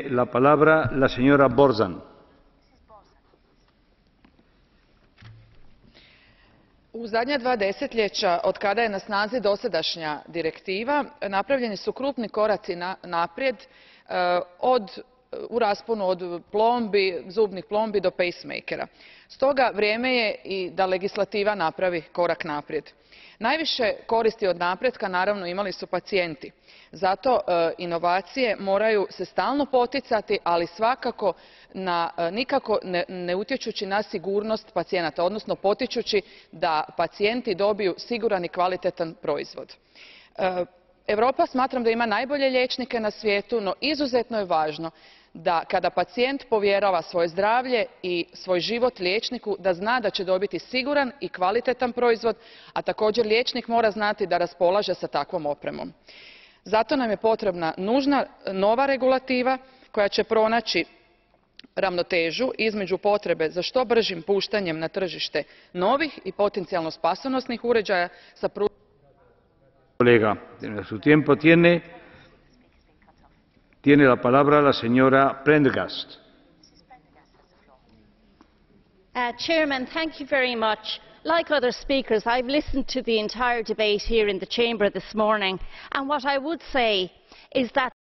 La palabra la señora Borzan. U zadnja 2 desetljeća, od kada je na snazi dosadašnja direktiva, napravljeni su krupni koraci naprijed u rasponu od plombi, zubnih plombi do pacemakera. Stoga vrijeme je i da legislativa napravi korak naprijed. Najviše koristi od napretka naravno imali su pacijenti. Zato inovacije moraju se stalno poticati, ali svakako nikako ne utječući na sigurnost pacijenata, odnosno potičući da pacijenti dobiju siguran i kvalitetan proizvod. Europa smatram da ima najbolje liječnike na svijetu, no izuzetno je važno da kada pacijent povjerava svoje zdravlje i svoj život liječniku, da zna da će dobiti siguran i kvalitetan proizvod, a također liječnik mora znati da raspolaže sa takvom opremom. Zato nam je potrebna nužna nova regulativa koja će pronaći ravnotežu između potrebe za što bržim puštanjem na tržište novih i potencijalno spasonosnih uređaja sa Colega, su tiempo tiene la palabra la señora Prendergast. Chairman, thank you very much. Like other speakers, I've listened to the entire debate here in the chamber this morning, and what I would say is that